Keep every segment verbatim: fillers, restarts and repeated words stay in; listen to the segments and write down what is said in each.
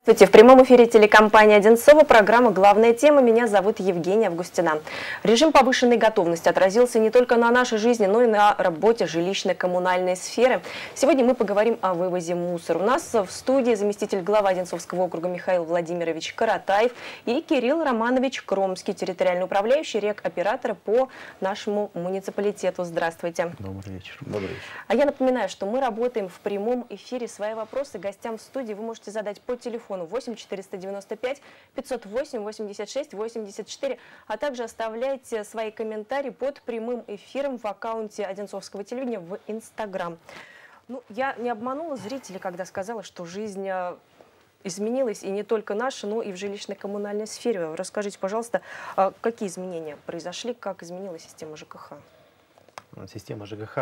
Здравствуйте! В прямом эфире телекомпании «Одинцово» программа «Главная тема». Меня зовут Евгения Августина. Режим повышенной готовности отразился не только на нашей жизни, но и на работе жилищно-коммунальной сферы. Сегодня мы поговорим о вывозе мусора. У нас в студии заместитель главы Одинцовского округа Михаил Владимирович Каратаев и Кирилл Романович Кромский, территориальный управляющий рекоператора по нашему муниципалитету. Здравствуйте. Добрый вечер. Добрый вечер. А я напоминаю, что мы работаем в прямом эфире. Свои вопросы гостям в студии вы можете задать по телефону восемь четыреста девяносто пять пятьсот восемь восемьдесят шесть восемьдесят четыре, а также оставляйте свои комментарии под прямым эфиром в аккаунте Одинцовского телевидения в Инстаграм. Ну, я не обманула зрителей, когда сказала, что жизнь изменилась, и не только наша, но и в жилищно-коммунальной сфере. Расскажите, пожалуйста, какие изменения произошли, как изменилась система ЖКХ? Система ЖКХ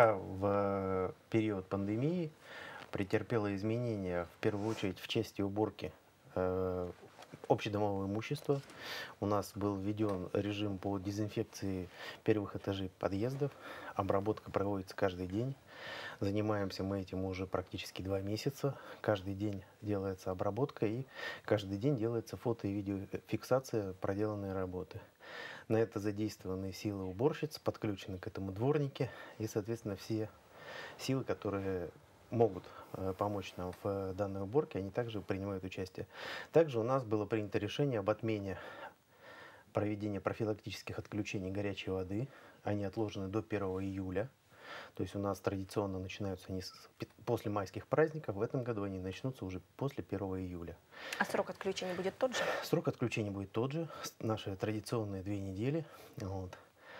в период пандемии претерпела изменения, в первую очередь, в части уборки э, общедомового имущества. У нас был введен режим по дезинфекции первых этажей подъездов. Обработка проводится каждый день. Занимаемся мы этим уже практически два месяца. Каждый день делается обработка и каждый день делается фото- и видеофиксация проделанной работы. На это задействованы силы уборщиц, подключены к этому дворники и, соответственно, все силы, которые могут э, помочь нам в данной уборке, они также принимают участие. Также у нас было принято решение об отмене проведения профилактических отключений горячей воды. Они отложены до первого июля. То есть у нас традиционно начинаются они с, после майских праздников. В этом году они начнутся уже после первого июля. А срок отключения будет тот же? Срок отключения будет тот же. Наши традиционные две недели. Вот.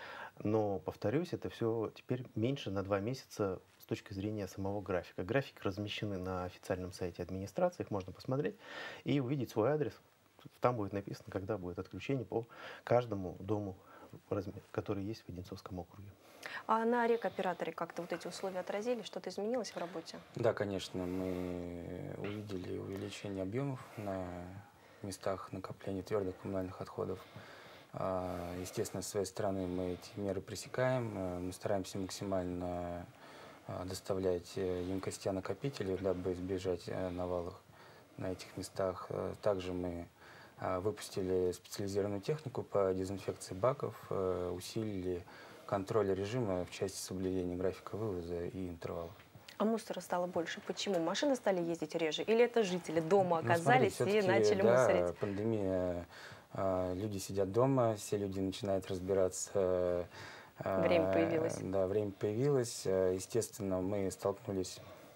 Но, повторюсь, это все теперь меньше на два месяца с точки зрения самого графика. Графики размещены на официальном сайте администрации, их можно посмотреть и увидеть свой адрес. Там будет написано, когда будет отключение по каждому дому, который есть в Одинцовском округе. А на рекоператоре как-то вот эти условия отразили? Что-то изменилось в работе? Да, конечно, мы увидели увеличение объемов на местах накопления твердых коммунальных отходов. Естественно, с своей стороны мы эти меры пресекаем. Мы стараемся максимально доставлять емкостя накопителей, дабы избежать навалов на этих местах. Также мы выпустили специализированную технику по дезинфекции баков, усилили контроль режима в части соблюдения графика вывоза и интервалов. А мусора стало больше. Почему? Машины стали ездить реже? Или это жители дома оказались ну, смотри, и начали да, мусорить? Пандемия, люди сидят дома, все люди начинают разбираться. Время появилось. Да, время появилось. Естественно, мы столкнулись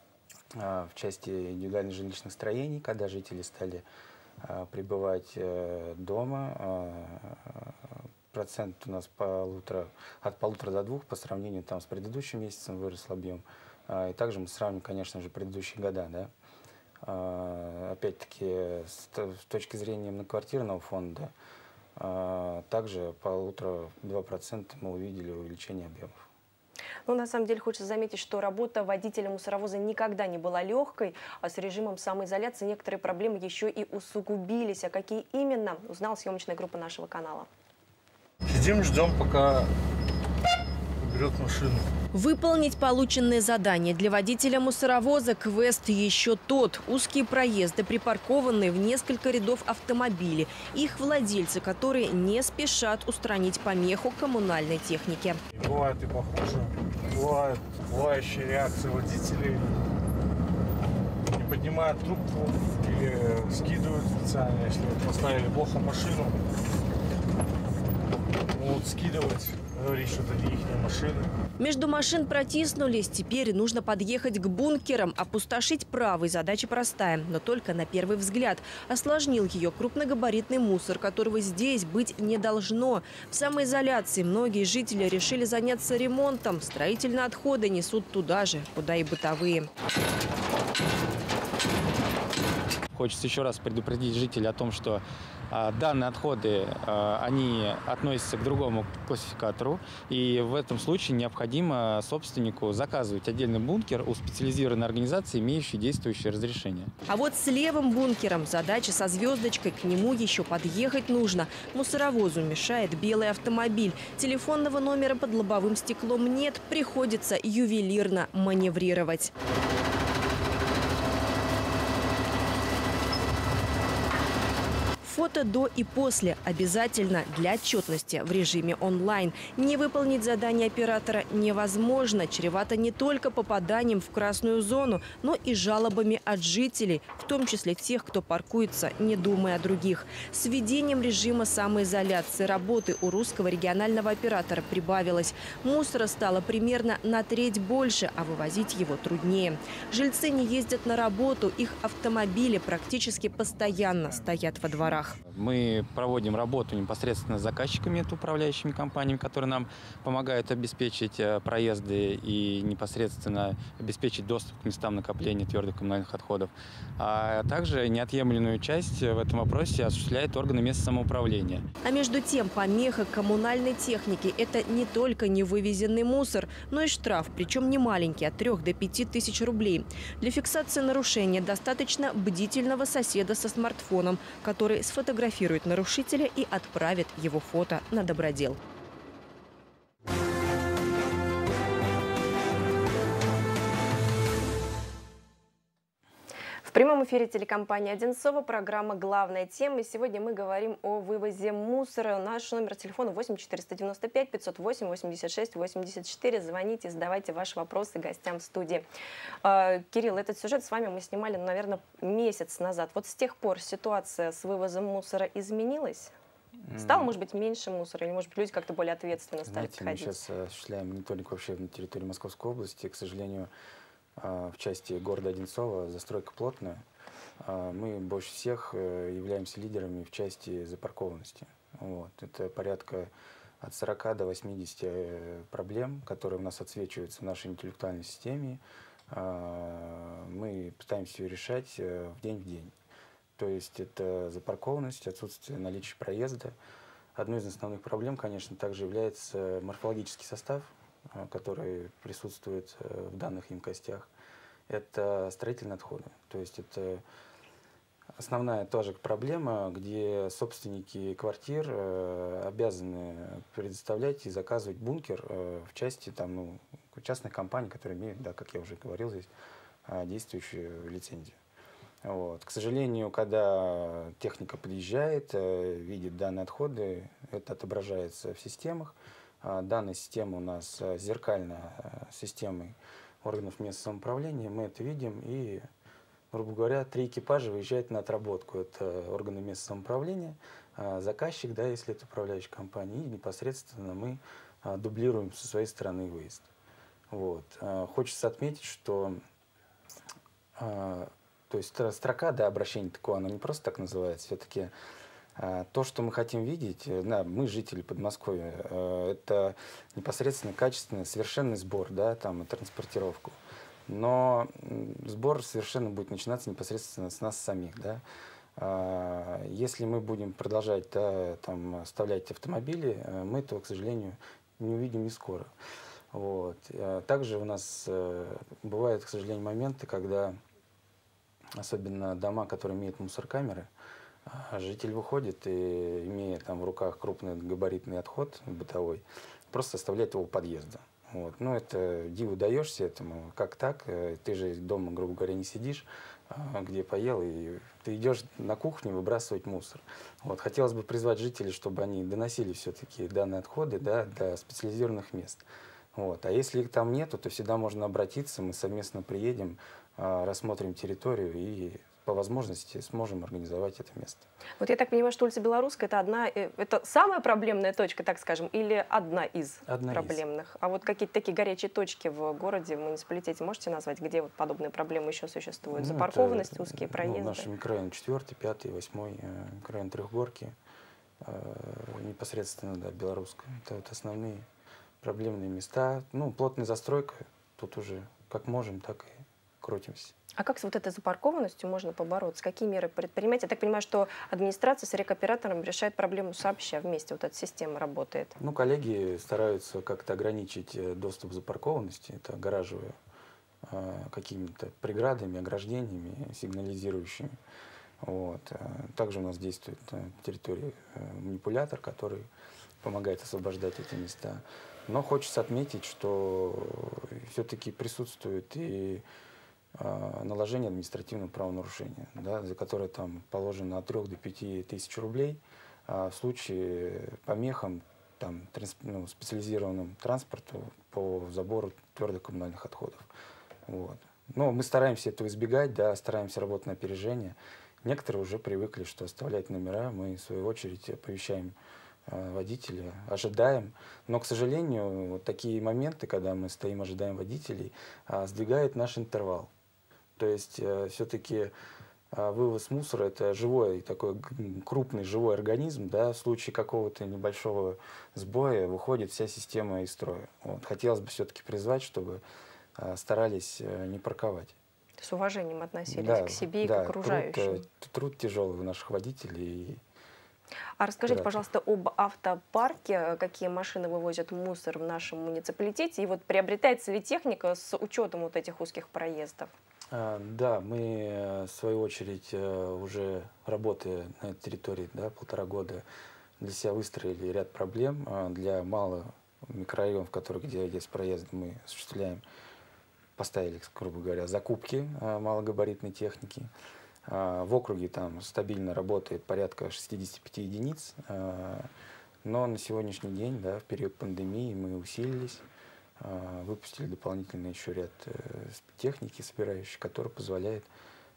в части индивидуальных жилищных строений, когда жители стали пребывать дома. Процент у нас полутора, от полутора до двух по сравнению там, с предыдущим месяцем вырос объем. И также мы сравним, конечно же, предыдущие года. Да? Опять-таки, с точки зрения многоквартирного фонда, также полутора-два процента мы увидели увеличение объемов. Ну, на самом деле, хочется заметить, что работа водителя мусоровоза никогда не была легкой, а с режимом самоизоляции некоторые проблемы еще и усугубились. А какие именно, узнала съемочная группа нашего канала. Сидим, ждем, пока уберет машину. Выполнить полученное задание для водителя мусоровоза квест еще тот. Узкие проезды, припаркованные в несколько рядов автомобили. Их владельцы, которые не спешат устранить помеху коммунальной техники. Бывает и похуже. Бывают пугающие реакции водителей. Не поднимают трубку или скидывают специально, если поставили плохо машину. Могут скидывать, говорить, что это не их машины. Между машин протиснулись. Теперь нужно подъехать к бункерам, опустошить правый. Задача простая, но только на первый взгляд. Осложнил ее крупногабаритный мусор, которого здесь быть не должно. В самоизоляции многие жители решили заняться ремонтом. Строительные отходы несут туда же, куда и бытовые. Хочется еще раз предупредить жителей о том, что а, данные отходы а, они относятся к другому классификатору. И в этом случае необходимо собственнику заказывать отдельный бункер у специализированной организации, имеющей действующее разрешение. А вот с левым бункером задача со звездочкой. К нему еще подъехать нужно. Мусоровозу мешает белый автомобиль. Телефонного номера под лобовым стеклом нет. Приходится ювелирно маневрировать. Фото до и после обязательно для отчетности в режиме онлайн. Не выполнить задание оператора невозможно. Чревато не только попаданием в красную зону, но и жалобами от жителей, в том числе тех, кто паркуется, не думая о других. С введением режима самоизоляции работы у русского регионального оператора прибавилось. Мусора стало примерно на треть больше, а вывозить его труднее. Жильцы не ездят на работу, их автомобили практически постоянно стоят во дворах. Мы проводим работу непосредственно с заказчиками, это управляющими компаниями, которые нам помогают обеспечить проезды и непосредственно обеспечить доступ к местам накопления твердых коммунальных отходов. А также неотъемлемую часть в этом вопросе осуществляют органы местного самоуправления. А между тем, помеха коммунальной техники – это не только невывезенный мусор, но и штраф, причем не маленький, от трёх до пяти тысяч рублей. Для фиксации нарушения достаточно бдительного соседа со смартфоном, который сфотографирует нарушителя и отправит его фото на добродел. В прямом эфире телекомпании «Одинцово», программа «Главная тема». И сегодня мы говорим о вывозе мусора. Наш номер телефона восемь четыреста девяносто пять пятьсот восемь восемьдесят шесть восемьдесят четыре. Звоните, задавайте ваши вопросы гостям в студии. Кирилл, этот сюжет с вами мы снимали, наверное, месяц назад. Вот с тех пор ситуация с вывозом мусора изменилась? Стало, может быть, меньше мусора? Или, может быть, люди как-то более ответственно стали Знаете, мы подходить? сейчас осуществляем не только вообще на территории Московской области, к сожалению, в части города Одинцово застройка плотная. Мы больше всех являемся лидерами в части запаркованности. Вот. Это порядка от сорока до восьмидесяти проблем, которые у нас отсвечиваются в нашей интеллектуальной системе. Мы пытаемся ее решать в день в день. То есть это запаркованность, отсутствие наличия проезда. Одной из основных проблем, конечно, также является морфологический состав, который присутствует в данных емкостях. Это строительные отходы. То есть это основная тоже проблема, где собственники квартир обязаны предоставлять и заказывать бункер в части там, ну, частных компаний, которые имеют, да, как я уже говорил здесь, действующую лицензию. Вот. К сожалению, когда техника подъезжает, видит данные отходы, это отображается в системах. Данная система у нас зеркальная система органов местного самоуправления. Мы это видим и, грубо говоря, три экипажа выезжают на отработку. Это органы местного самоуправления, заказчик, да, если это управляющая компания, и непосредственно мы дублируем со своей стороны выезд. Вот. Хочется отметить, что то есть строка, да, обращения такого, она не просто так называется, все-таки то, что мы хотим видеть, да, мы, жители Подмосковья, это непосредственно качественный, совершенный сбор, да, там, и транспортировку. Но сбор совершенно будет начинаться непосредственно с нас самих, да. Если мы будем продолжать, да, там, оставлять автомобили, мы этого, к сожалению, не увидим не скоро. Вот. Также у нас бывают, к сожалению, моменты, когда, особенно дома, которые имеют мусоркамеры, житель выходит и, имея там в руках крупный габаритный отход бытовой, просто оставляет его у подъезда. Вот. Ну, это диву даешься этому. Как так? Ты же дома, грубо говоря, не сидишь, где поел, и ты идешь на кухню выбрасывать мусор. Вот. Хотелось бы призвать жителей, чтобы они доносили все-таки данные отходы, да, до специализированных мест. Вот. А если их там нету, то всегда можно обратиться, мы совместно приедем, рассмотрим территорию и по возможности сможем организовать это место. Вот я так понимаю, что улица Белорусская – это одна, это самая проблемная точка, так скажем, или одна из одна проблемных? Из. А вот какие-то такие горячие точки в городе, в муниципалитете можете назвать, где вот подобные проблемы еще существуют? Ну, Запаркованность, это, узкие проезды? Ну, наш микрорайон четвертый, пятый, восьмой, микрорайон Трехгорки, непосредственно, да, Белорусская. Это вот основные проблемные места. Ну, плотная застройка, тут уже как можем, так и крутимся. А как с вот этой запаркованностью можно побороться? Какие меры предпринимать? Я так понимаю, что администрация с рекоператором решает проблему сообща, вместе вот эта система работает. Ну, коллеги стараются как-то ограничить доступ к запаркованности, это гаражевые, какими-то преградами, ограждениями, сигнализирующими. Вот. Также у нас действует на территории манипулятор, который помогает освобождать эти места. Но хочется отметить, что все-таки присутствует и наложения административного правонарушения, да, за которое там положено от трёх до пяти тысяч рублей. А в случае помехам там, трансп, ну, специализированному транспорту по забору твердых коммунальных отходов. Вот. Но мы стараемся этого избегать, да, стараемся работать на опережение. Некоторые уже привыкли, что оставлять номера, мы в свою очередь оповещаем э, водителя, ожидаем. Но, к сожалению, вот такие моменты, когда мы стоим, ожидаем водителей, э, сдвигает наш интервал. То есть э, все-таки э, вывоз мусора – это живой, такой крупный живой организм. Да, в случае какого-то небольшого сбоя выходит вся система из строя. Вот. Хотелось бы все-таки призвать, чтобы э, старались э, не парковать. С уважением относились Да, к себе и да, к окружающим. Труд, труд тяжелый у наших водителей. А расскажите, Да. пожалуйста, об автопарке, какие машины вывозят мусор в нашем муниципалитете, и вот приобретается ли техника с учетом вот этих узких проездов? А, да, мы, в свою очередь, уже работая на этой территории, да, полтора года, для себя выстроили ряд проблем. Для малых микрорайонов, в которых, где есть проезд, мы осуществляем, поставили, грубо говоря, закупки малогабаритной техники. В округе там стабильно работает порядка шестидесяти пяти единиц, но на сегодняшний день, да, в период пандемии мы усилились, выпустили дополнительно еще ряд техники, собирающей, которая позволяет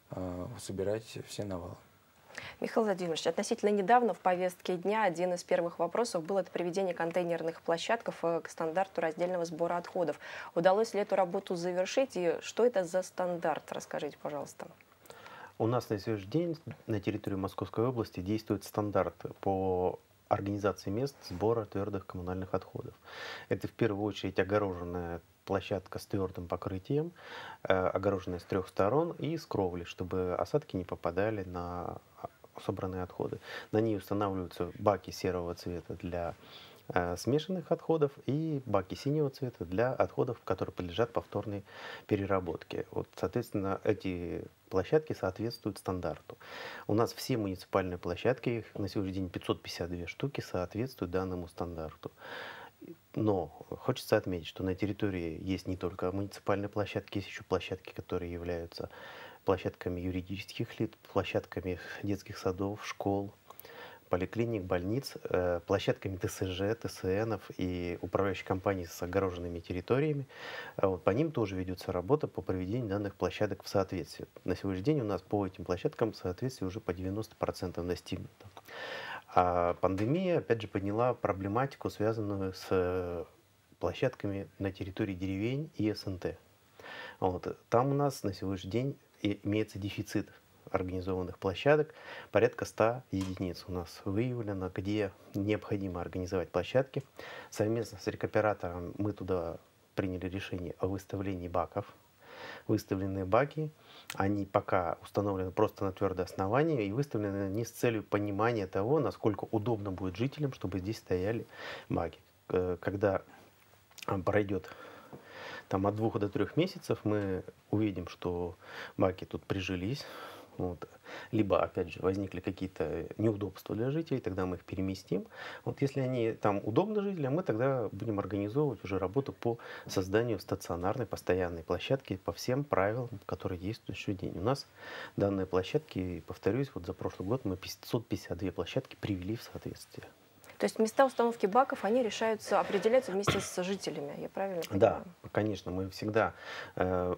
собирать все навалы. Михаил Владимирович, относительно недавно в повестке дня один из первых вопросов был это приведение контейнерных площадок к стандарту раздельного сбора отходов. Удалось ли эту работу завершить и что это за стандарт? Расскажите, пожалуйста. У нас на сегодняшний день на территории Московской области действует стандарт по организации мест сбора твердых коммунальных отходов. Это в первую очередь огороженная площадка с твердым покрытием, э, огороженная с трех сторон и с кровли, чтобы осадки не попадали на собранные отходы. На ней устанавливаются баки серого цвета для э, смешанных отходов и баки синего цвета для отходов, которые подлежат повторной переработке. Вот, соответственно, эти площадки соответствуют стандарту. У нас все муниципальные площадки, их на сегодняшний день пятьсот пятьдесят две штуки, соответствуют данному стандарту. Но хочется отметить, что на территории есть не только муниципальные площадки, есть еще площадки, которые являются площадками юридических лиц, площадками детских садов, школ, поликлиник, больниц, э, площадками ТСЖ, ТСНов и управляющих компаний с огороженными территориями. А вот по ним тоже ведется работа по приведению данных площадок в соответствие. На сегодняшний день у нас по этим площадкам соответствие уже по девяноста процентам достигнуто. А пандемия, опять же, подняла проблематику, связанную с площадками на территории деревень и СНТ. Вот. Там у нас на сегодняшний день имеется дефицит организованных площадок, порядка ста единиц у нас выявлено, где необходимо организовать площадки. Совместно с рекоператором мы туда приняли решение о выставлении баков. Выставленные баки, они пока установлены просто на твердое основание и выставлены не с целью понимания того, насколько удобно будет жителям, чтобы здесь стояли баки. Когда пройдет там, от двух до трех месяцев, мы увидим, что баки тут прижились. Вот. Либо, опять же, возникли какие-то неудобства для жителей, тогда мы их переместим. Вот если они там удобны жителям, мы тогда будем организовывать уже работу по созданию стационарной, постоянной площадки по всем правилам, которые действуют в сегодняшний день. У нас данные площадки, повторюсь, вот за прошлый год мы пятьсот пятьдесят две площадки привели в соответствие. То есть места установки баков, они решаются, определяются вместе с жителями, я правильно понимаю? Да, конечно, мы всегда э,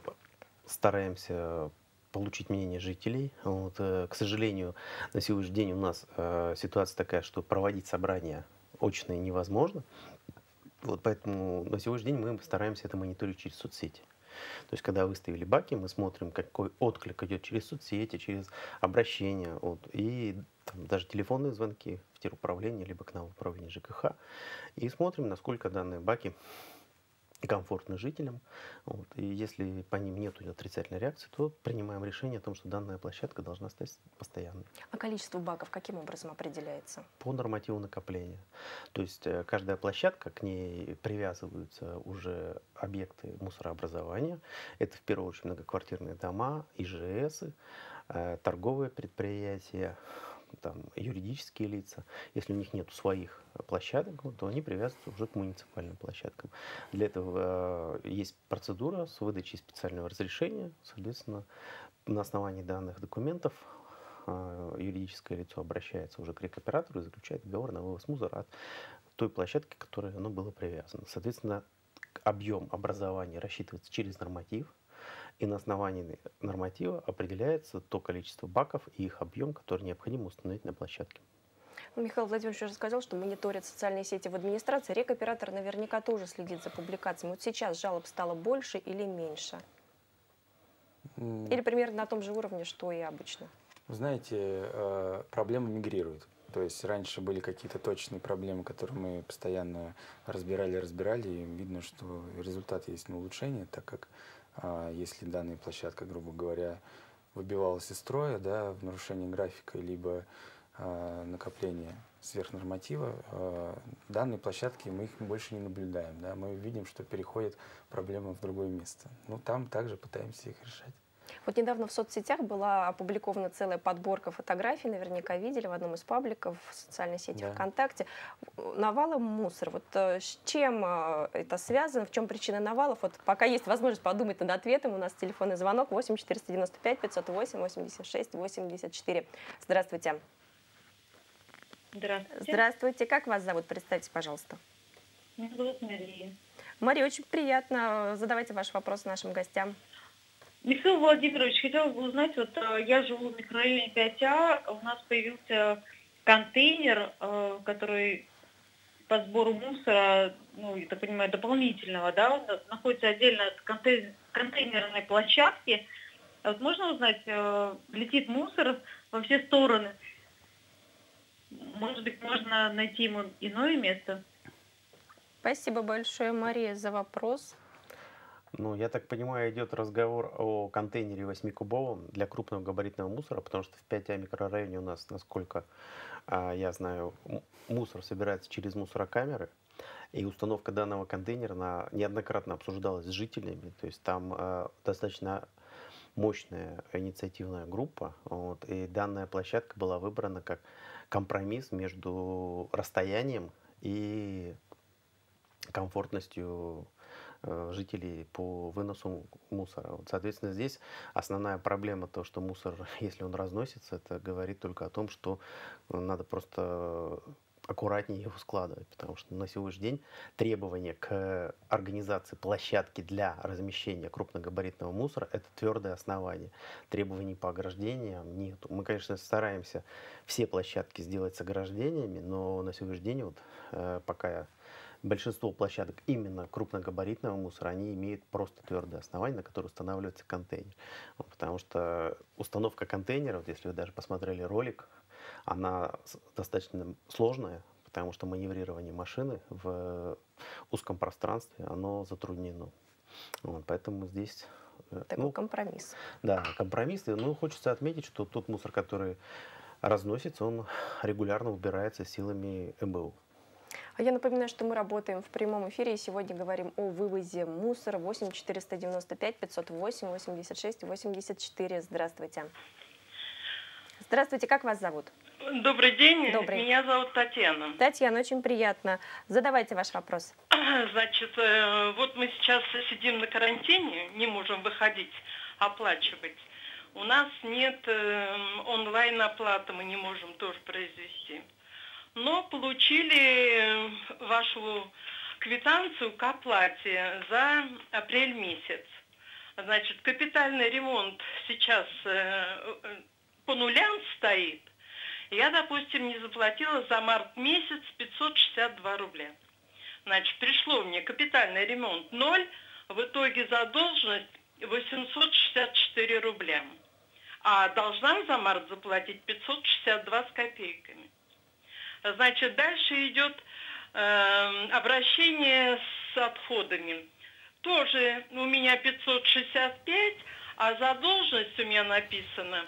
стараемся получить мнение жителей. Вот, э, к сожалению, на сегодняшний день у нас э, ситуация такая, что проводить собрания очные невозможно. Вот, поэтому на сегодняшний день мы стараемся это мониторить через соцсети. То есть, когда выставили баки, мы смотрим, какой отклик идет через соцсети, через обращения, вот, и там, даже телефонные звонки в теруправление, либо к нам в управление ЖКХ, и смотрим, насколько данные баки комфортны жителям. Вот. И если по ним нет отрицательной реакции, то принимаем решение о том, что данная площадка должна стать постоянной. А количество баков каким образом определяется? По нормативу накопления. То есть каждая площадка, к ней привязываются уже объекты мусорообразования. Это в первую очередь многоквартирные дома, ИЖСы, торговые предприятия, там, юридические лица, если у них нет своих площадок, то они привязываются уже к муниципальным площадкам. Для этого э, есть процедура с выдачей специального разрешения. Соответственно, на основании данных документов э, юридическое лицо обращается уже к рекоператору и заключает договор на вывоз мусора от той площадки, к которой оно было привязано. Соответственно, объем образования рассчитывается через норматив. И на основании норматива определяется то количество баков и их объем, который необходимо установить на площадке. Михаил Владимирович уже сказал, что мониторят социальные сети в администрации. Рекоператор наверняка тоже следит за публикациями. Вот сейчас жалоб стало больше или меньше? Или примерно на том же уровне, что и обычно? Знаете, проблемы мигрируют. То есть раньше были какие-то точные проблемы, которые мы постоянно разбирали, разбирали, и видно, что результат есть на улучшение, так как если данная площадка, грубо говоря, выбивалась из строя, да, в нарушении графика, либо э, накопление сверхнорматива, э, данные площадки мы их больше не наблюдаем. Да, мы видим, что переходят проблемы в другое место. Ну, там также пытаемся их решать. Вот недавно в соцсетях была опубликована целая подборка фотографий, наверняка видели в одном из пабликов в социальной сети Да. ВКонтакте. Навалом мусор. Вот с чем это связано, в чем причина навалов? Вот пока есть возможность подумать над ответом, у нас телефонный звонок восемь четыреста девяносто пять пятьсот восемь восемьдесят шесть восемьдесят четыре. Здравствуйте. Здравствуйте. Здравствуйте. Как вас зовут? Представьтесь, пожалуйста. Меня зовут Мария. Мария, очень приятно. Задавайте ваш вопрос нашим гостям. Михаил Владимирович, хотела бы узнать, вот я живу в микрорайоне пять А, у нас появился контейнер, который по сбору мусора, ну, я так понимаю, дополнительного, да, он находится отдельно от контейнерной площадки. Вот можно узнать, летит мусор во все стороны? Может быть, можно найти ему иное место? Спасибо большое, Мария, за вопрос. Ну, я так понимаю, идет разговор о контейнере восьмикубовом для крупного габаритного мусора, потому что в пять А микрорайоне у нас, насколько а, я знаю, мусор собирается через мусорокамеры, и установка данного контейнера на, неоднократно обсуждалась с жителями, то есть там а, достаточно мощная инициативная группа, вот, и данная площадка была выбрана как компромисс между расстоянием и комфортностью жителей по выносу мусора. Вот, соответственно, здесь основная проблема то, что мусор, если он разносится, это говорит только о том, что надо просто аккуратнее его складывать, потому что на сегодняшний день требования к организации площадки для размещения крупногабаритного мусора — это твердое основание. Требований по ограждениям нет. Мы, конечно, стараемся все площадки сделать с ограждениями, но на сегодняшний день вот, э, пока большинство площадок именно крупногабаритного мусора, они имеют просто твердое основание, на которое устанавливается контейнер. Вот, потому что установка контейнера, вот если вы даже посмотрели ролик, она достаточно сложная, потому что маневрирование машины в узком пространстве, оно затруднено. Вот, поэтому здесь... Такой ну, компромисс. Да, компромисс. Ну, хочется отметить, что тот мусор, который разносится, он регулярно убирается силами эм бэ у. А я напоминаю, что мы работаем в прямом эфире и сегодня говорим о вывозе мусора. Восемь четыреста девяносто пять пятьсот восемь восемьдесят шесть восемьдесят четыре. Здравствуйте. Здравствуйте, как вас зовут? Добрый день, Добрый. Меня зовут Татьяна. Татьяна, очень приятно. Задавайте ваш вопрос. Значит, вот мы сейчас сидим на карантине, не можем выходить, оплачивать. У нас нет онлайн-оплаты, мы не можем тоже произвести. Но получили вашу квитанцию к оплате за апрель месяц. Значит, капитальный ремонт сейчас по нулям стоит. Я, допустим, не заплатила за март месяц пятьсот шестьдесят два рубля. Значит, пришло мне капитальный ремонт ноль, в итоге задолженность восемьсот шестьдесят четыре рубля. А должна за март заплатить пятьсот шестьдесят два с копейками. Значит, дальше идет э, обращение с отходами. Тоже у меня пятьсот шестьдесят пять, а задолженность у меня написана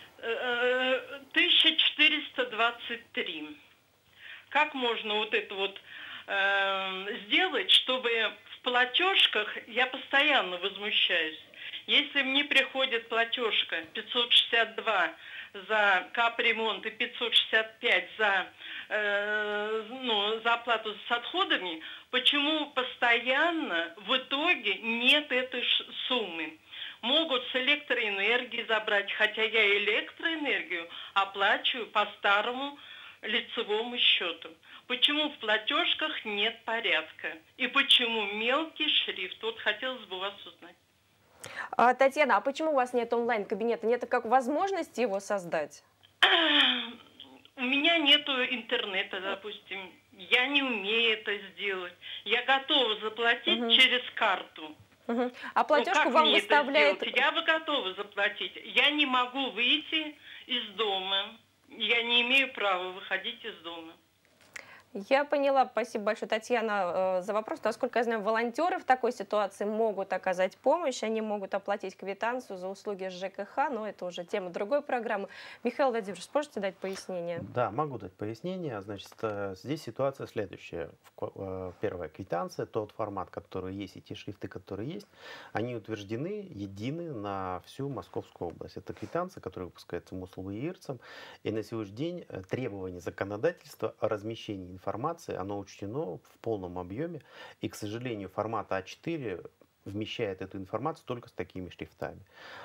э, тысяча четыреста двадцать три. Как можно вот это вот э, сделать, чтобы в платежках, я постоянно возмущаюсь, если мне приходит платежка пятьсот шестьдесят два за капремонт и пятьсот шестьдесят пять за, э, ну, за оплату с отходами, почему постоянно в итоге нет этой суммы? Могут с электроэнергии забрать, хотя я электроэнергию оплачиваю по старому лицевому счету. Почему в платежках нет порядка? И почему мелкий шрифт? Вот хотелось бы вас узнать. А, Татьяна, а почему у вас нет онлайн-кабинета? Нет как возможности его создать? У меня нет интернета, допустим. Я не умею это сделать. Я готова заплатить угу. через карту. Угу. А платежку вам выставляет... Я бы готова заплатить. Я не могу выйти из дома. Я не имею права выходить из дома. Я поняла. Спасибо большое, Татьяна, за вопрос. Насколько я знаю, волонтеры в такой ситуации могут оказать помощь, они могут оплатить квитанцию за услуги ЖКХ, но это уже тема другой программы. Михаил Владимирович, сможете дать пояснение? Да, могу дать пояснение. Значит, здесь ситуация следующая. Первая квитанция, тот формат, который есть, и те шрифты, которые есть, они утверждены, едины на всю Московскую область. Это квитанция, которая выпускается МУСЛ-ИИРЦем, и на сегодняшний день требования законодательства о размещении информации информации, оно учтено в полном объеме, и, к сожалению, формат а четыре вмещает эту информацию только с такими шрифтами.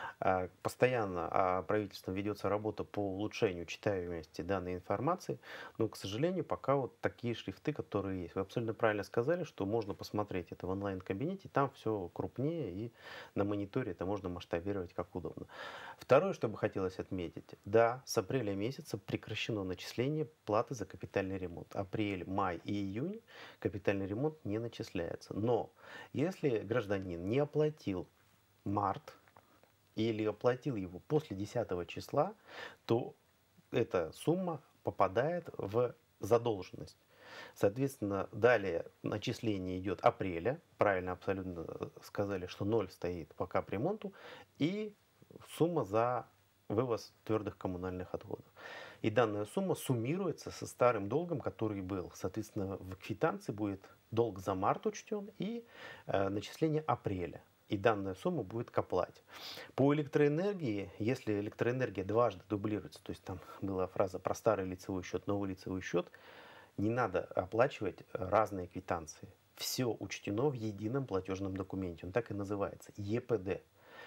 Постоянно правительством ведется работа по улучшению читаемости данной информации, но, к сожалению, пока вот такие шрифты, которые есть. Вы абсолютно правильно сказали, что можно посмотреть это в онлайн-кабинете, там все крупнее, и на мониторе это можно масштабировать как удобно. Второе, что бы хотелось отметить, да, с апреля месяца прекращено начисление платы за капитальный ремонт. Апрель, май и июнь капитальный ремонт не начисляется. Но если гражданин не оплатил март, или оплатил его после десятого числа, то эта сумма попадает в задолженность. Соответственно, далее начисление идет апреля, правильно абсолютно сказали, что ноль стоит по капремонту, и сумма за вывоз твердых коммунальных отходов. И данная сумма суммируется со старым долгом, который был. Соответственно, в квитанции будет долг за март учтен и э, начисление апреля. И данная сумма будет к оплате. По электроэнергии, если электроэнергия дважды дублируется, то есть там была фраза про старый лицевой счет, новый лицевой счет, не надо оплачивать разные квитанции. Все учтено в едином платежном документе. Он так и называется, Е П Д.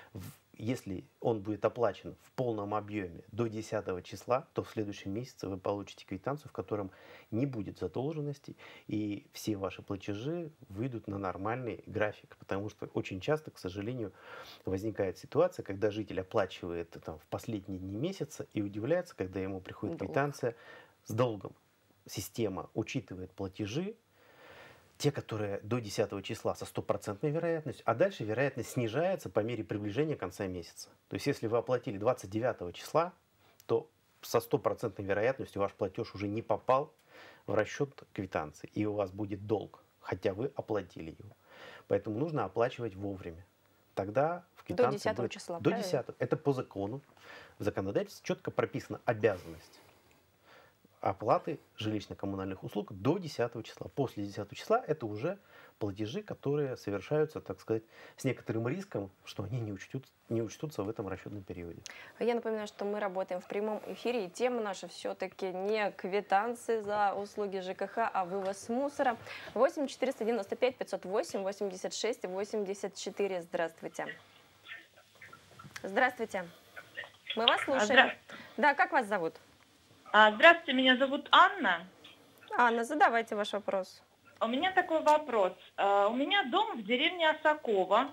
Если он будет оплачен в полном объеме до десятого числа, то в следующем месяце вы получите квитанцию, в котором не будет задолженности, и все ваши платежи выйдут на нормальный график. Потому что очень часто, к сожалению, возникает ситуация, когда житель оплачивает там, в последние дни месяца и удивляется, когда ему приходит Долг. квитанция с долгом. Система учитывает платежи, те, которые до десятого числа со стопроцентной вероятностью, а дальше вероятность снижается по мере приближения конца месяца. То есть, если вы оплатили двадцать девятого числа, то со стопроцентной вероятностью ваш платеж уже не попал в расчет квитанции, и у вас будет долг, хотя вы оплатили его. Поэтому нужно оплачивать вовремя. Тогда в квитанции до десятого будет... числа, До десятого. Это по закону. В законодательстве четко прописана обязанность оплаты жилищно-коммунальных услуг до десятого числа. После десятого числа это уже платежи, которые совершаются, так сказать, с некоторым риском, что они не, учтут, не учтутся в этом расчетном периоде. Я напоминаю, что мы работаем в прямом эфире, и тема наша все-таки не квитанции за услуги ЖКХ, а вывоз мусора. восемь четыреста девяносто пять пятьсот восемь восемьдесят шесть восемьдесят четыре. Здравствуйте. Здравствуйте. Мы вас слушаем. Да, как вас зовут? Здравствуйте, меня зовут Анна. Анна, задавайте ваш вопрос. У меня такой вопрос. У меня дом в деревне Осаково.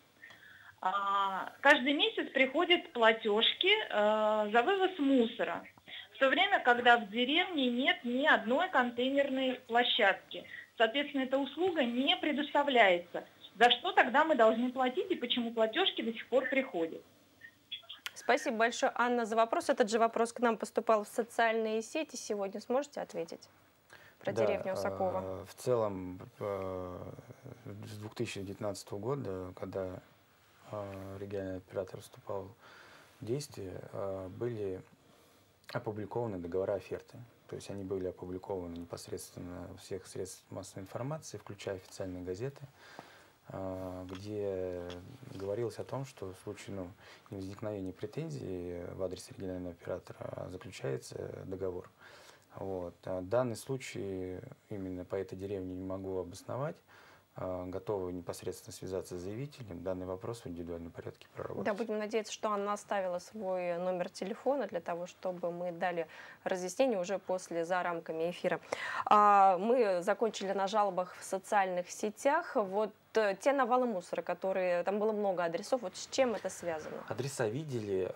Каждый месяц приходят платежки за вывоз мусора. В то время, когда в деревне нет ни одной контейнерной площадки. Соответственно, эта услуга не предоставляется. За что тогда мы должны платить и почему платежки до сих пор приходят? Спасибо большое, Анна, за вопрос. Этот же вопрос к нам поступал в социальные сети. Сегодня сможете ответить про да, деревню Осаково? Э, в целом, э, с две тысячи девятнадцатого года, когда э, региональный оператор вступал в действие, э, были опубликованы договора оферты. То есть они были опубликованы непосредственно во всех средствах массовой информации, включая официальные газеты. где говорилось о том, что в случае ну, невозникновения претензий в адрес регионального оператора заключается договор. Вот. Данный случай именно по этой деревне не могу обосновать. Готовы непосредственно связаться с заявителем, данный вопрос в индивидуальном порядке проработать. Да, будем надеяться, что она оставила свой номер телефона для того, чтобы мы дали разъяснение уже после, за рамками эфира. А, мы закончили на жалобах в социальных сетях. Вот те навалы мусора, которые, там было много адресов, вот с чем это связано? Адреса видели.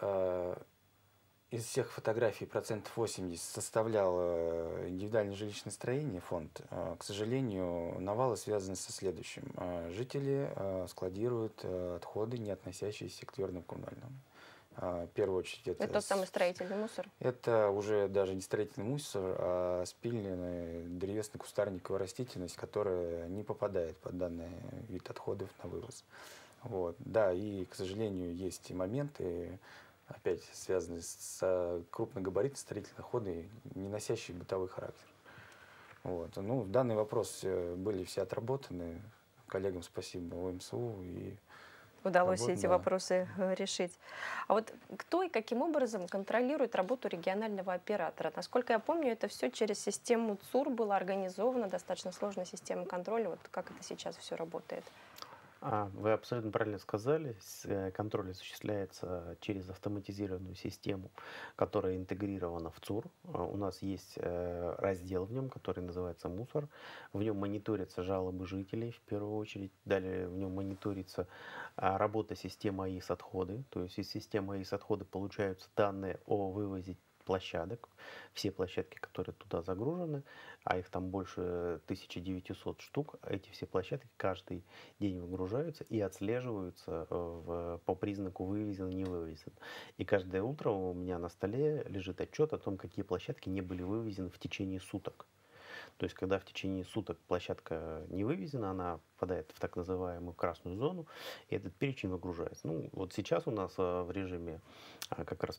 Из всех фотографий процентов восемьдесят составляло индивидуальное жилищное строение, фонд. К сожалению, навалы связаны со следующим. Жители складируют отходы, не относящиеся к твердым коммунальным. В первую очередь это... Это тот самый строительный мусор? Это уже даже не строительный мусор, а спиленная древесно-кустарниковая растительность, которая не попадает под данный вид отходов на вывоз. Вот. Да, и, к сожалению, есть и моменты, опять связаны с крупногабаритными строительными отходами, не носящие бытовой характер. Вот. Ну, данный вопрос были все отработаны. Коллегам спасибо ОМСУ. И удалось работ, эти да. вопросы решить. А вот кто и каким образом контролирует работу регионального оператора? Насколько я помню, это все через систему ЦУР было организовано, достаточно сложная система контроля. Вот как это сейчас все работает? А, вы абсолютно правильно сказали. Контроль осуществляется через автоматизированную систему, которая интегрирована в ЦУР. У нас есть раздел в нем, который называется «Мусор». В нем мониторятся жалобы жителей в первую очередь. Далее в нем мониторится работа системы АИС-отходы. То есть из системы АИС-отходы получаются данные о вывозе площадок, все площадки, которые туда загружены, а их там больше тысячи девятисот штук, эти все площадки каждый день выгружаются и отслеживаются в, по признаку вывезен, не вывезен. И каждое утро у меня на столе лежит отчет о том, какие площадки не были вывезены в течение суток. То есть, когда в течение суток площадка не вывезена, она попадает в так называемую красную зону, и этот перечень выгружается. Ну, вот сейчас у нас в режиме как раз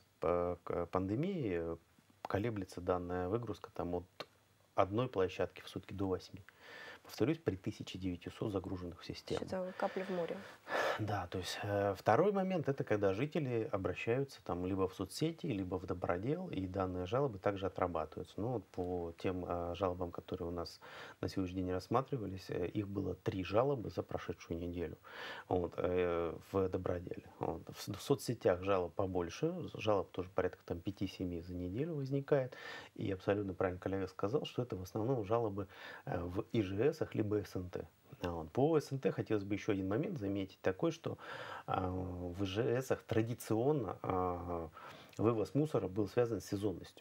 пандемии колеблется данная выгрузка там, от одной площадки в сутки до восьми. Повторюсь, при тысяче девятисот загруженных в систему. Это капля в море. Да, то есть э, второй момент — это когда жители обращаются там либо в соцсети, либо в добродел, и данные жалобы также отрабатываются. Ну, вот по тем э, жалобам, которые у нас на сегодняшний день рассматривались, э, их было три жалобы за прошедшую неделю вот, э, в доброделе. Вот. В, в соцсетях жалоб побольше, жалоб тоже порядка там пяти-семи за неделю возникает. И абсолютно правильно коллега сказал, что это в основном жалобы э, в ИЖСах либо СНТ. Вот. По СНТ хотелось бы еще один момент заметить такой, что э, в ИЖСах традиционно э, вывоз мусора был связан с сезонностью.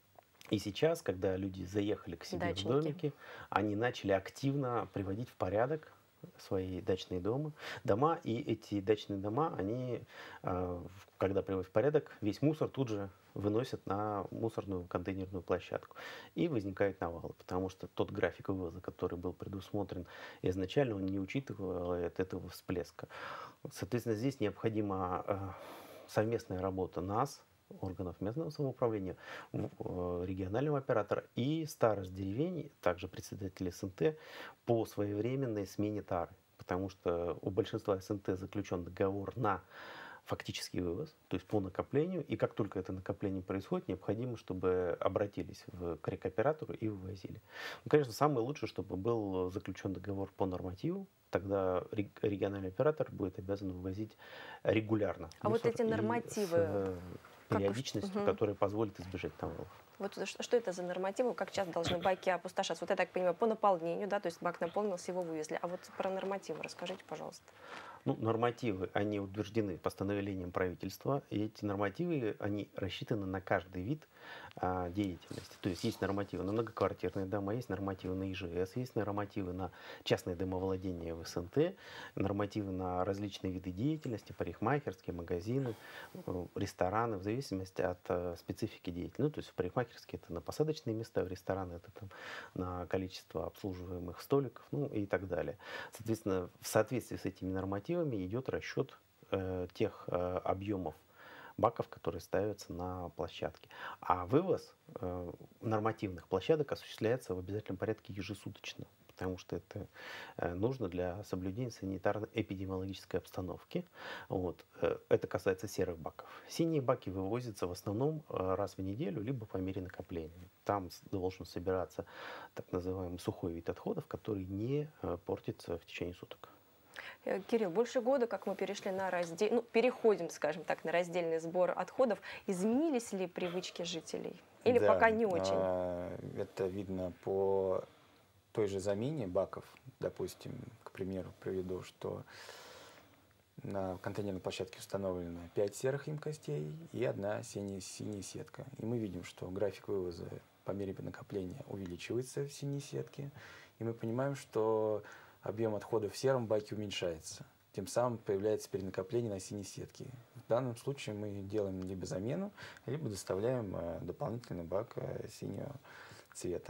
И сейчас, когда люди заехали к себе Дачники. в домики, они начали активно приводить в порядок свои дачные дома, дома, и эти дачные дома, они, э, когда приводят в порядок, весь мусор тут же выносят на мусорную контейнерную площадку. И возникают навалы, потому что тот график вывоза, который был предусмотрен изначально, он не учитывал этого всплеска. Соответственно, здесь необходима э, совместная работа нас, органов местного самоуправления, регионального оператора и старост деревень, также председателей СНТ, по своевременной смене тары. Потому что у большинства СНТ заключен договор на фактический вывоз, то есть по накоплению. И как только это накопление происходит, необходимо, чтобы обратились в, к рекоператору и вывозили. Ну, конечно, самое лучшее, чтобы был заключен договор по нормативу. Тогда региональный оператор будет обязан вывозить регулярно. А вот эти нормативы... периодичностью, как... которая позволит избежать навалов. Вот что, что это за нормативы, как часто должны баки опустошаться? Вот я так понимаю, по наполнению, да, то есть бак наполнился, его вывезли. А вот про нормативы расскажите, пожалуйста. Ну, нормативы, они утверждены постановлением правительства, и эти нормативы, они рассчитаны на каждый вид а, деятельности. То есть есть нормативы на многоквартирные дома, есть нормативы на ИЖС, есть нормативы на частное домовладение в СНТ, нормативы на различные виды деятельности, парикмахерские, магазины, рестораны, в зависимости от а, специфики деятельности. Ну, то есть в парикмахерские это на посадочные места, в рестораны это там на количество обслуживаемых столиков, ну и так далее. Соответственно, в соответствии с этими нормативами идет расчет э, тех э, объемов баков, которые ставятся на площадке. А вывоз э, нормативных площадок осуществляется в обязательном порядке ежесуточно. потому что это нужно для соблюдения санитарно-эпидемиологической обстановки. Вот. Это касается серых баков. Синие баки вывозятся в основном раз в неделю, либо по мере накопления. Там должен собираться так называемый сухой вид отходов, который не портится в течение суток. Кирилл, больше года, как мы перешли на раздел... ну, переходим, скажем так, на раздельный сбор отходов. Изменились ли привычки жителей? Или да, пока не очень? Это видно по той же замене баков. Допустим, к примеру, приведу, что на контейнерной площадке установлено пять серых емкостей и одна синяя, синяя сетка. И мы видим, что график вывоза по мере накопления увеличивается в синей сетке. И мы понимаем, что объем отходов в сером баке уменьшается. Тем самым появляется перенакопление на синей сетке. В данном случае мы делаем либо замену, либо доставляем дополнительный бак синего цвета.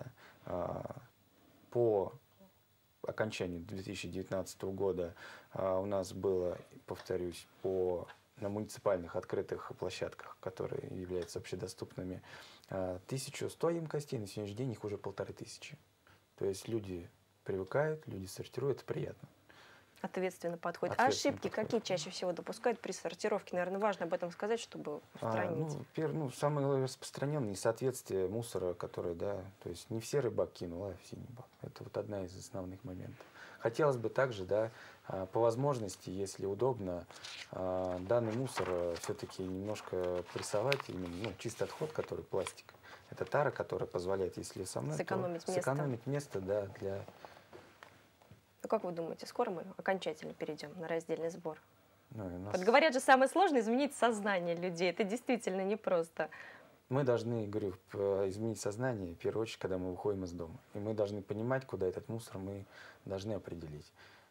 По окончанию две тысячи девятнадцатого года у нас было, повторюсь, по, на муниципальных открытых площадках, которые являются общедоступными, тысяча сто емкостей, на сегодняшний день их уже полторы тысячи. То есть люди привыкают, люди сортируют, это приятно. Ответственно подходит. Ответственно а ошибки подходит. Какие чаще всего допускают при сортировке? Наверное, важно об этом сказать, чтобы устранить. А, ну, пер, ну, самое распространенное несоответствие мусора, который, да, то есть не в серый бак кинул, а в синий бак. Это вот одна из основных моментов. Хотелось бы также, да, по возможности, если удобно, данный мусор все-таки немножко прессовать, именно, ну, чистый отход, который пластик. Это тара, которая позволяет, если со мной, сэкономить то, место. сэкономить место, да, для... Ну, как вы думаете, скоро мы окончательно перейдем на раздельный сбор? Ну, у нас... Вот говорят же, самое сложное — изменить сознание людей. Это действительно непросто. Мы должны, говорю, изменить сознание, в первую очередь, когда мы выходим из дома. И мы должны понимать, куда этот мусор мы должны определить.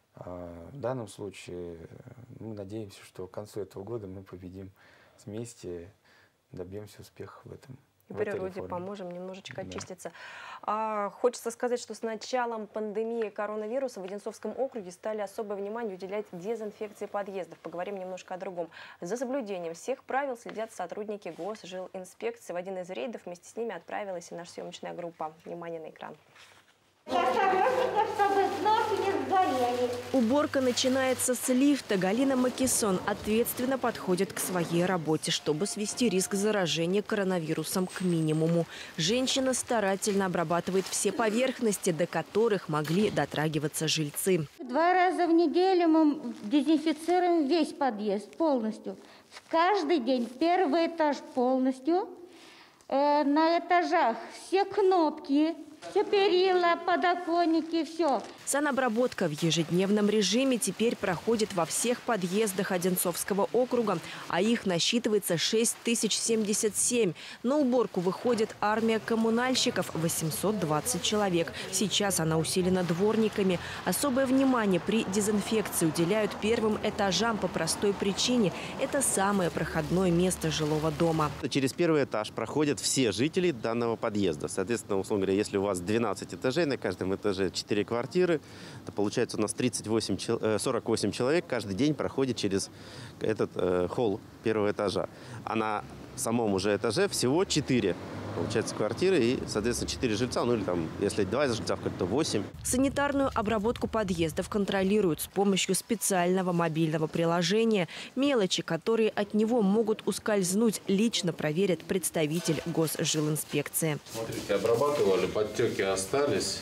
В данном случае мы надеемся, что к концу этого года мы победим вместе, добьемся успеха в этом. И природе поможем немножечко да. очиститься. А, хочется сказать, что с началом пандемии коронавируса в Одинцовском округе стали особое внимание уделять дезинфекции подъездов. Поговорим немножко о другом. За соблюдением всех правил следят сотрудники Госжилинспекции. В один из рейдов вместе с ними отправилась и наша съемочная группа. Внимание на экран. Осторожненько, чтобы кнопки не сгорели. Уборка начинается с лифта. Галина Макисон ответственно подходит к своей работе, чтобы свести риск заражения коронавирусом к минимуму. Женщина старательно обрабатывает все поверхности, до которых могли дотрагиваться жильцы. Два раза в неделю мы дезинфицируем весь подъезд полностью. Каждый день первый этаж полностью. Э, на этажах все кнопки. Все перила, подоконники, все. Санобработка в ежедневном режиме теперь проходит во всех подъездах Одинцовского округа, а их насчитывается шесть тысяч семьдесят семь. На уборку выходит армия коммунальщиков – восемьсот двадцать человек. Сейчас она усилена дворниками. Особое внимание при дезинфекции уделяют первым этажам по простой причине – это самое проходное место жилого дома. Через первый этаж проходят все жители данного подъезда. Соответственно, условно говоря, если у вас двенадцать этажей, на каждом этаже четыре квартиры, то получается у нас тридцать восемь, сорок восемь человек каждый день проходит через этот э, холл первого этажа. А на самом уже этаже всего четыре. Получается, квартиры и, соответственно, четыре жильца, ну или там, если два жильца, то восемь. Санитарную обработку подъездов контролируют с помощью специального мобильного приложения. Мелочи, которые от него могут ускользнуть, лично проверит представитель Госжилинспекции. Смотрите, обрабатывали, подтеки остались.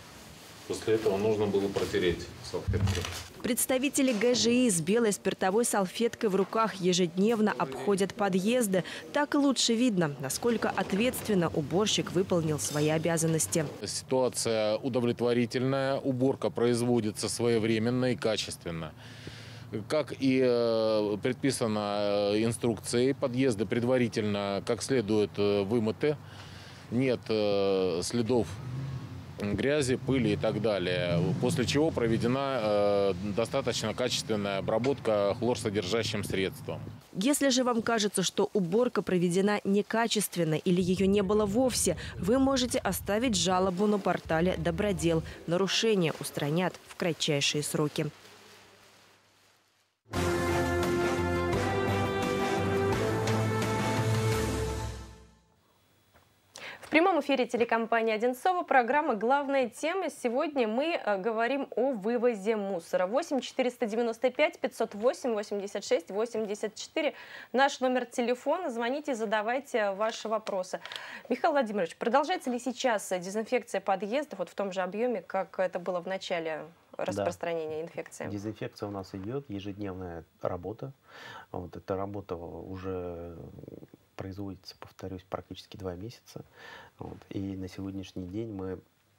После этого нужно было протереть салфеткой. Представители ГЖИ с белой спиртовой салфеткой в руках ежедневно обходят подъезды. Так лучше видно, насколько ответственно уборщик выполнил свои обязанности. Ситуация удовлетворительная, уборка производится своевременно и качественно. Как и предписано инструкцией, подъезды предварительно как следует вымыты, нет следов грязи, пыли и так далее. После чего проведена э, достаточно качественная обработка хлорсодержащим средством. Если же вам кажется, что уборка проведена некачественно или ее не было вовсе, вы можете оставить жалобу на портале «Добродел». Нарушения устранят в кратчайшие сроки. В прямом эфире телекомпании «Одинцово» программа «Главная тема». Сегодня мы говорим о вывозе мусора. восемь четыреста девяносто пять пятьсот восемь восемьдесят шесть восемьдесят четыре. Наш номер телефона. Звоните, задавайте ваши вопросы. Михаил Владимирович, продолжается ли сейчас дезинфекция подъездов вот в том же объеме, как это было в начале распространения да. инфекции? Дезинфекция у нас идет, ежедневная работа. Вот эта работа уже производится, повторюсь, практически два месяца. Вот. И на сегодняшний день мы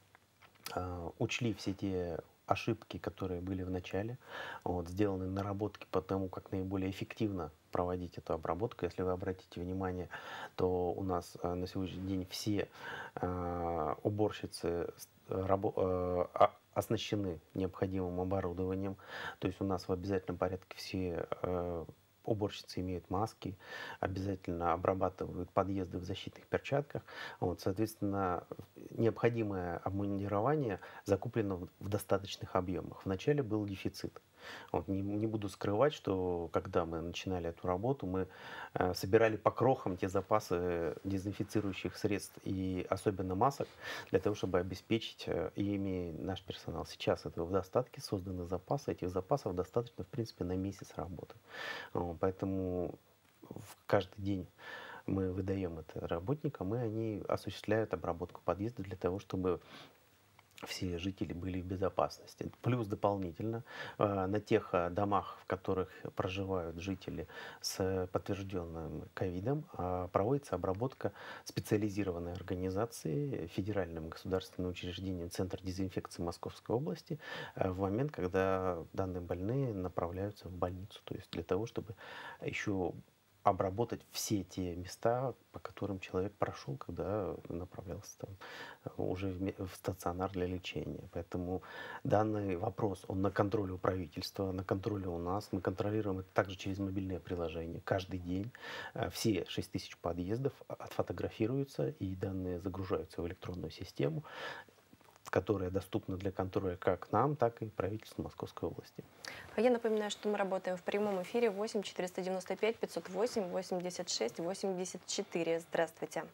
э, учли все те ошибки, которые были в начале, вот, сделаны наработки по тому, как наиболее эффективно проводить эту обработку. Если вы обратите внимание, то у нас э, на сегодняшний день все э, уборщицы рабо э, оснащены необходимым оборудованием. То есть у нас в обязательном порядке все э, уборщицы имеют маски, обязательно обрабатывают подъезды в защитных перчатках. Вот, соответственно, необходимое обмундирование закуплено в достаточных объемах. Вначале был дефицит. Вот, не, не буду скрывать, что когда мы начинали эту работу, мы э, собирали по крохам те запасы дезинфицирующих средств и особенно масок, для того, чтобы обеспечить э, ими наш персонал. Сейчас этого в достатке, созданы запасы, этих запасов достаточно, в принципе, на месяц работы. Вот, поэтому в каждый день мы выдаем это работникам, и они осуществляют обработку подъезда для того, чтобы все жители были в безопасности. Плюс дополнительно э, на тех э, домах, в которых проживают жители с подтвержденным ковидом, э, проводится обработка специализированной организации, федеральным государственным учреждением Центр дезинфекции Московской области э, в момент, когда данные больные направляются в больницу. То есть для того, чтобы еще обработать все те места, по которым человек прошел, когда направлялся там, уже в, в стационар для лечения. Поэтому данный вопрос, он на контроле у правительства, на контроле у нас. Мы контролируем это также через мобильное приложение. Каждый день все шесть тысяч подъездов отфотографируются, и данные загружаются в электронную систему, которая доступна для контроля как нам, так и правительству Московской области. Я напоминаю, что мы работаем в прямом эфире восемь четыреста девяносто пять пятьсот восемь восемьдесят шесть восемьдесят четыре. Здравствуйте.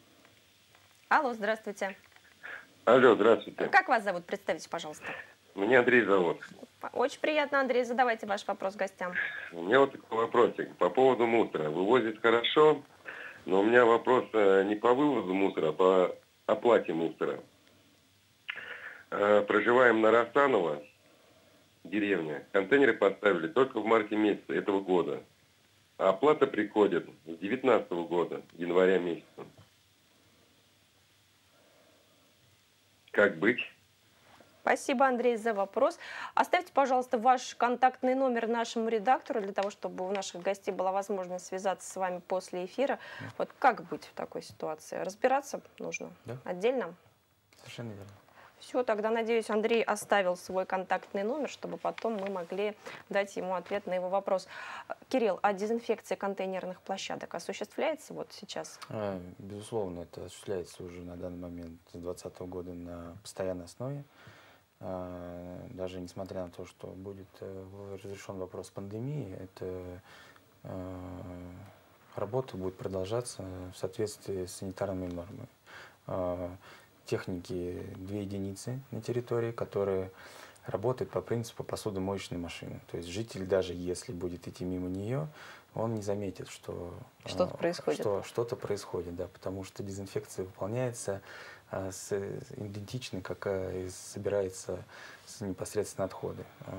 Алло, здравствуйте. Алло, здравствуйте. Как вас зовут? Представьте, пожалуйста. Меня Андрей зовут. Очень приятно, Андрей. Задавайте ваш вопрос гостям. У меня вот такой вопросик по поводу мусора. Вывозит хорошо, но у меня вопрос не по вывозу мусора, а по оплате мусора. Проживаем на Растаново, деревня. Контейнеры поставили только в марте месяце этого года. А оплата приходит с две тысячи девятнадцатого года, января месяца. Как быть? Спасибо, Андрей, за вопрос. Оставьте, пожалуйста, ваш контактный номер нашему редактору, для того, чтобы у наших гостей была возможность связаться с вами после эфира. Вот как быть в такой ситуации? Разбираться нужно Да. отдельно? Совершенно верно. Все, тогда, надеюсь, Андрей оставил свой контактный номер, чтобы потом мы могли дать ему ответ на его вопрос. Кирилл, а дезинфекция контейнерных площадок осуществляется вот сейчас? Безусловно, это осуществляется уже на данный момент с две тысячи двадцатого года на постоянной основе. Даже несмотря на то, что будет разрешен вопрос пандемии, эта работа будет продолжаться в соответствии с санитарными нормами. Техники две единицы на территории, которые работают по принципу посудомоечной машины. То есть житель, даже если будет идти мимо нее, он не заметит, что что-то происходит. Что, что-то происходит, да, потому что дезинфекция выполняется а, с, идентично, как и собирается с непосредственно отходы.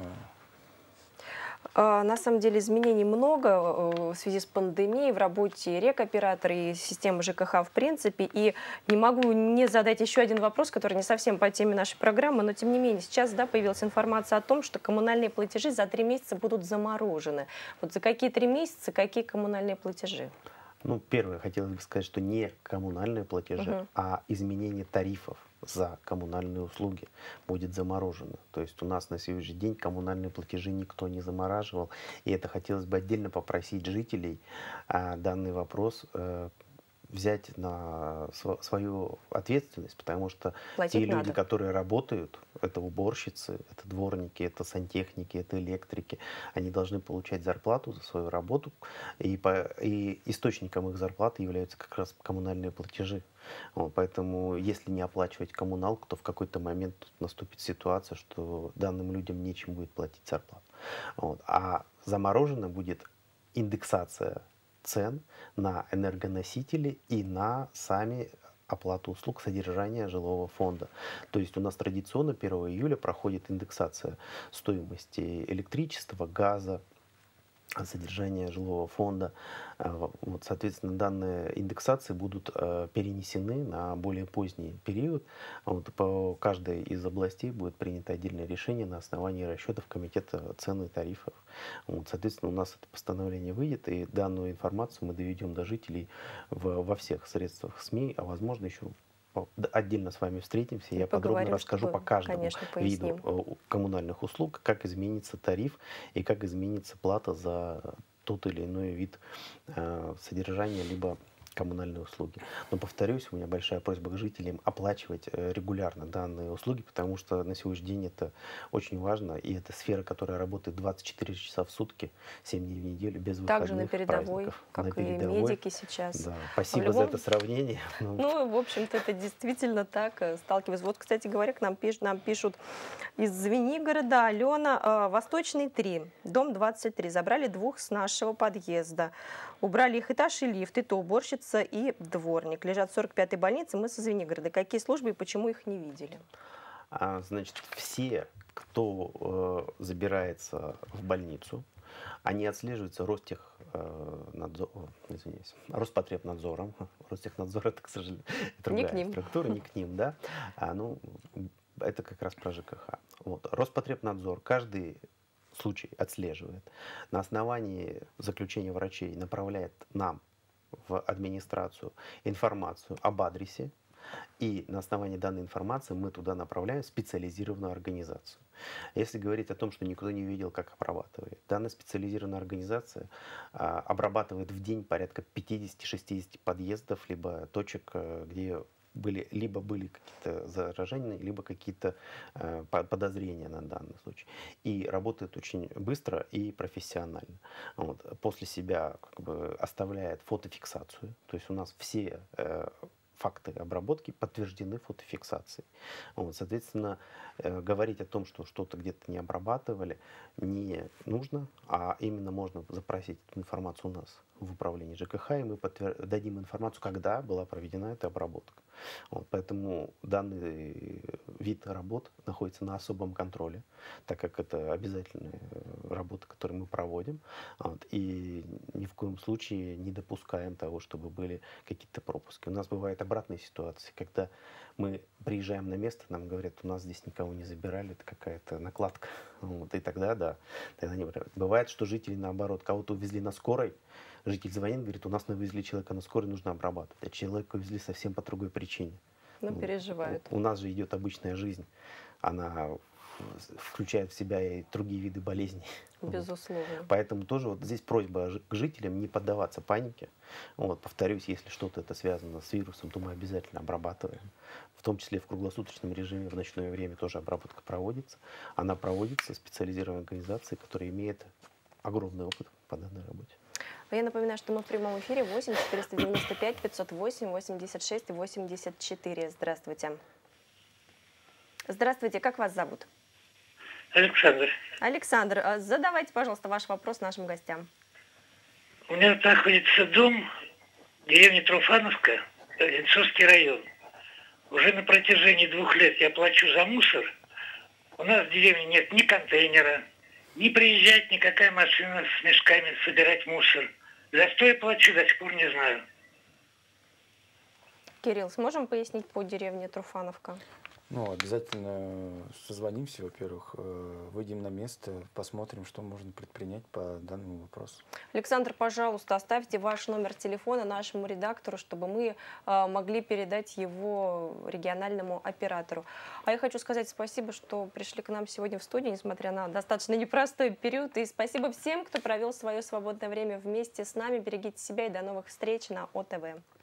На самом деле изменений много в связи с пандемией в работе рекоператора и системы ЖКХ в принципе. И не могу не задать еще один вопрос, который не совсем по теме нашей программы, но тем не менее сейчас да, появилась информация о том, что коммунальные платежи за три месяца будут заморожены. Вот за какие три месяца, какие коммунальные платежи? Ну, первое, хотелось бы сказать, что не коммунальные платежи, угу. а изменение тарифов за коммунальные услуги будет заморожено. То есть у нас на сегодняшний день коммунальные платежи никто не замораживал. И это хотелось бы отдельно попросить жителей а, данный вопрос э, взять на св свою ответственность, потому что Платить те люди, надо. которые работают, это уборщицы, это дворники, это сантехники, это электрики, они должны получать зарплату за свою работу, и, по, и источником их зарплаты являются как раз коммунальные платежи. Вот, поэтому, если не оплачивать коммуналку, то в какой-то момент тут наступит ситуация, что данным людям нечем будет платить зарплату. Вот, а заморожена будет индексация цен на энергоносители и на сами оплату услуг содержания жилого фонда. То есть у нас традиционно первого июля проходит индексация стоимости электричества, газа, содержания жилого фонда. Вот, соответственно, данные индексации будут э, перенесены на более поздний период. Вот, по каждой из областей будет принято отдельное решение на основании расчетов Комитета цен и тарифов. Вот, соответственно, у нас это постановление выйдет, и данную информацию мы доведем до жителей в, во всех средствах СМИ, а возможно еще отдельно с вами встретимся, я подробно расскажу по каждому конечно, виду коммунальных услуг, как изменится тариф и как изменится плата за тот или иной вид э, содержания, либо коммунальные услуги. Но, повторюсь, у меня большая просьба к жителям оплачивать э, регулярно данные услуги, потому что на сегодняшний день это очень важно, и это сфера, которая работает двадцать четыре часа в сутки, семь дней в неделю, без выходных, также на передовой, праздников. как на и передовой. медики сейчас. Да, спасибо любом... за это сравнение. Ну, в общем-то, это действительно так, сталкиваюсь. Вот, кстати говоря, к нам пишут, нам пишут из Звенигорода. Алена, Восточный три, дом двадцать три. Забрали двух с нашего подъезда. Убрали их этаж и лифт, и то уборщица и дворник. Лежат в сорок пятой больнице, мы со Звенигорода. Какие службы и почему их не видели? А, значит, все, кто э, забирается в больницу, они отслеживаются Ростехнадзор, извиняюсь, Роспотребнадзором. Ростехнадзор — это, к сожалению, другая структура, не к ним, да. А, ну, это как раз про ЖКХ. Вот. Роспотребнадзор каждый случай отслеживает. На основании заключения врачей направляет нам в администрацию информацию об адресе, и на основании данной информации мы туда направляем специализированную организацию. Если говорить о том, что никто не видел, как обрабатывает, данная специализированная организация а, обрабатывает в день порядка пятидесяти-шестидесяти подъездов, либо точек, где были, либо были какие-то заражения, либо какие-то э, подозрения на данный случай. И работает очень быстро и профессионально. Вот. После себя как бы оставляет фотофиксацию. То есть у нас все э, факты обработки подтверждены фотофиксацией. Вот. Соответственно, э, говорить о том, что что-то где-то не обрабатывали, не нужно, а именно можно запросить эту информацию у нас в управлении ЖКХ, и мы подтвер... дадим информацию, когда была проведена эта обработка. Вот, поэтому данный вид работ находится на особом контроле, так как это обязательная работа, которую мы проводим. Вот, и ни в коем случае не допускаем того, чтобы были какие-то пропуски. У нас бывают обратные ситуации, когда мы приезжаем на место, нам говорят, у нас здесь никого не забирали, это какая-то накладка. Вот, и тогда, да, тогда не бывает, что жители, наоборот, кого-то увезли на скорой, житель звонит, говорит, у нас навезли человека на скорой, нужно обрабатывать. А человека увезли совсем по другой причине. Ну, переживают. У, у нас же идет обычная жизнь. Она включает в себя и другие виды болезней. Безусловно. Вот. Поэтому тоже вот здесь просьба к жителям не поддаваться панике. Вот, повторюсь, если что-то это связано с вирусом, то мы обязательно обрабатываем. В том числе в круглосуточном режиме, в ночное время тоже обработка проводится. Она проводится специализированной организацией, которая имеет огромный опыт по данной работе. Я напоминаю, что мы в прямом эфире восемь четыреста девяносто пять пятьсот восемь восемьдесят шесть восемьдесят четыре. Здравствуйте. Здравствуйте, как вас зовут? Александр. Александр, задавайте, пожалуйста, ваш вопрос нашим гостям. У меня находится дом в деревне Труфановка, Ленцовский район. Уже на протяжении двух лет я плачу за мусор. У нас в деревне нет ни контейнера, не приезжает никакая машина с мешками собирать мусор. За что я плачу, до сих пор не знаю. Кирилл, сможем пояснить по деревне Труфановка? Ну, обязательно созвонимся, во-первых, выйдем на место, посмотрим, что можно предпринять по данному вопросу. Александр, пожалуйста, оставьте ваш номер телефона нашему редактору, чтобы мы могли передать его региональному оператору. А я хочу сказать спасибо, что пришли к нам сегодня в студию, несмотря на достаточно непростой период. И спасибо всем, кто провел свое свободное время вместе с нами. Берегите себя и до новых встреч на О Т В.